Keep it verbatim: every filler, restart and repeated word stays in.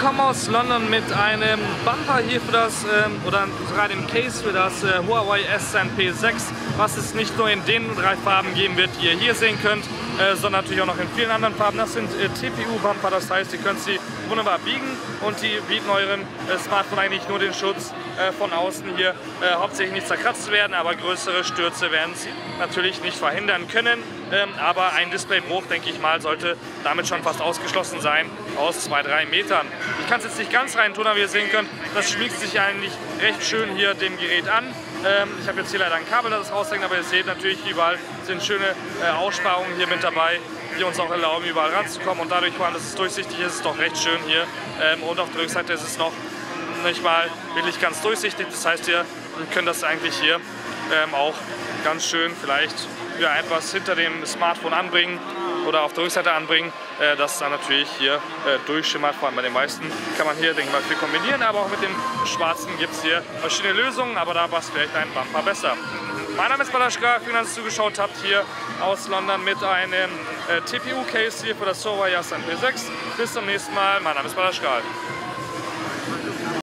kommen aus London mit einem Bumper hier für das, ähm, oder sogar dem Case für das äh, Huawei S zehn P sechs, was es nicht nur in den drei Farben geben wird, die ihr hier sehen könnt, äh, sondern natürlich auch noch in vielen anderen Farben. Das sind äh, T P U-Bumper, das heißt, ihr könnt sie wunderbar biegen und die bieten eurem äh, Smartphone eigentlich nur den Schutz äh, von außen hier, äh, hauptsächlich nicht zerkratzt zu werden, aber größere Stürze werden sie natürlich nicht verhindern können. Ähm, aber ein Displaybruch, denke ich mal, sollte damit schon fast ausgeschlossen sein aus zwei, drei Metern. Ich kann es jetzt nicht ganz rein tun, aber wie ihr sehen könnt, das schmiegt sich eigentlich recht schön hier dem Gerät an. Ähm, ich habe jetzt hier leider ein Kabel, das raushängt, aber ihr seht natürlich, überall sind schöne äh, Aussparungen hier mit dabei, die uns auch erlauben, überall ranzukommen. Und dadurch, vor allem, dass es durchsichtig ist, ist es doch recht schön hier. Ähm, und auf der Rückseite ist es noch nicht mal wirklich ganz durchsichtig. Das heißt, ihr könnt das eigentlich hier ähm, auch ganz schön vielleicht wieder etwas hinter dem Smartphone anbringen oder auf der Rückseite anbringen, äh, das dann natürlich hier äh, durchschimmert. Vor allem bei den meisten kann man hier, denke ich mal, viel kombinieren, aber auch mit dem Schwarzen gibt es hier verschiedene Lösungen, aber da passt vielleicht ein Bumper besser. Mein Name ist Balaschka, vielen Dank, dass ihr zugeschaut habt hier aus London mit einem äh, T P U-Case hier für das Huawei S zehn P sechs. Bis zum nächsten Mal, mein Name ist Balaschka.